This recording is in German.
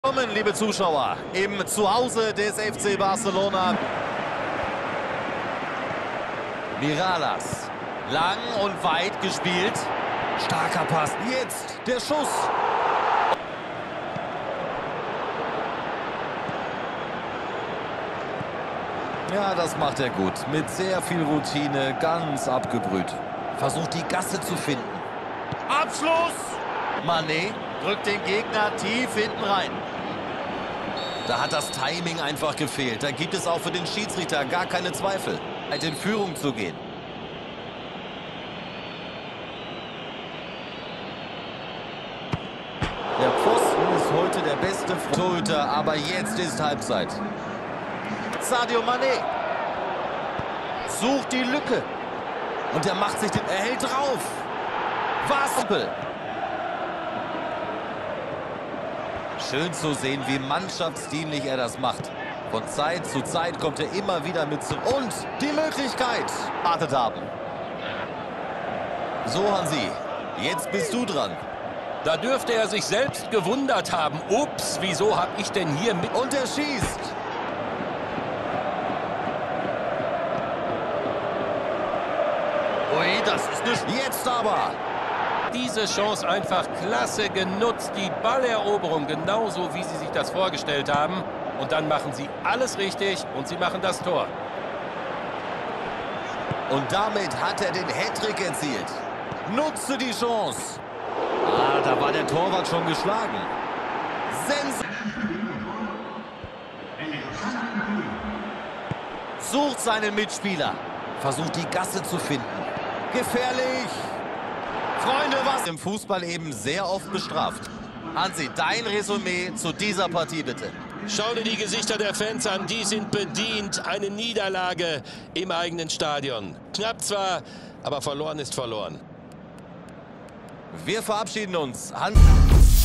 Willkommen, liebe Zuschauer, im Zuhause des FC Barcelona. Miralas, lang und weit gespielt. Starker Pass, jetzt der Schuss. Ja, das macht er gut. Mit sehr viel Routine, ganz abgebrüht. Versucht die Gasse zu finden. Abschluss! Mané drückt den Gegner tief hinten rein. Da hat das Timing einfach gefehlt. Da gibt es auch für den Schiedsrichter gar keine Zweifel, in Führung zu gehen. Der Pfosten ist heute der beste Torhüter, aber jetzt ist Halbzeit. Sadio Mané sucht die Lücke und er macht sich den, er hält drauf. Waspel. Schön zu sehen, wie mannschaftsdienlich er das macht. Von Zeit zu Zeit kommt er immer wieder mit zu. Und die Möglichkeit wartet haben. So, Hansi, jetzt bist du dran. Da dürfte er sich selbst gewundert haben. Ups, wieso habe ich denn hier mit... Und er schießt. Ui, das ist nicht... Jetzt aber. Diese Chance einfach klasse genutzt. Die Balleroberung genauso, wie sie sich das vorgestellt haben. Und dann machen sie alles richtig und sie machen das Tor. Und damit hat er den Hattrick erzielt. Nutze die Chance. Ah, da war der Torwart schon geschlagen. Sucht seinen Mitspieler. Versucht die Gasse zu finden. Gefährlich. Freunde, was im Fußball eben sehr oft bestraft. Hansi, dein Resümee zu dieser Partie bitte. Schau dir die Gesichter der Fans an, die sind bedient. Eine Niederlage im eigenen Stadion. Knapp zwar, aber verloren ist verloren. Wir verabschieden uns. Hansi.